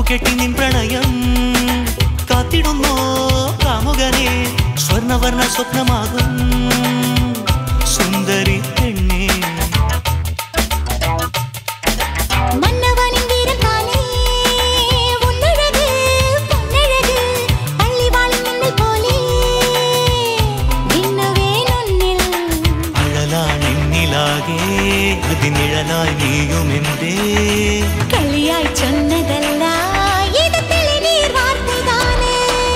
കെട്ടി നിൻ പ്രണയം കാത്തിടുന്നോ കാമുകനെ സ്വർണവർണ്ണ സ്വപ്നമാകും സുന്ദരി പെണ്ണേ അതിനിഴലായി നീയുമെന്തേ കളിയായി ചൊന്നതല്ല ഇത് തെളിനീർ വാർത്തതാനേ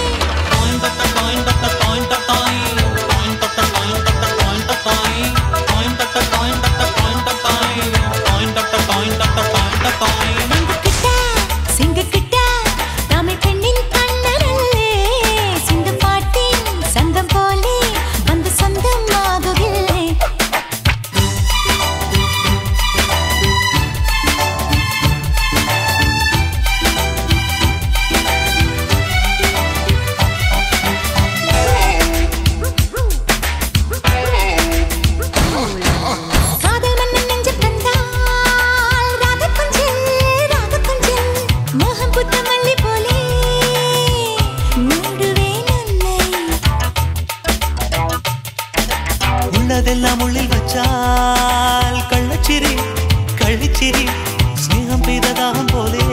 ഉള്ളതെല്ലാം ഉള്ളിൽ വച്ചാൽ കള്ളച്ചിരി കള്ളിച്ചിരി സ്നേഹം പെയ്തതാഹം പോലെ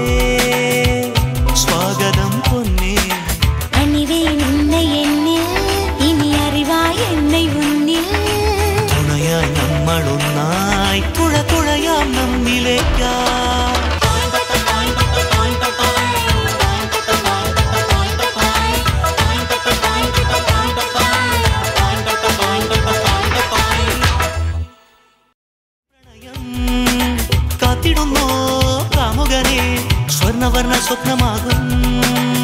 സ്വാഗതം പൊന്നേ അണിവേ നിന്നെ എന്നിൽ ഇനി അറിവായി എന്നെ മുന്നിൽ തുണയായി നമ്മളൊന്നായി തുഴ തുഴയാം നമ്മിലേക്കാ കാത്തിടുന്നോ കാമുകനെ സ്വർണവർണ്ണ സ്വപ്നമാകും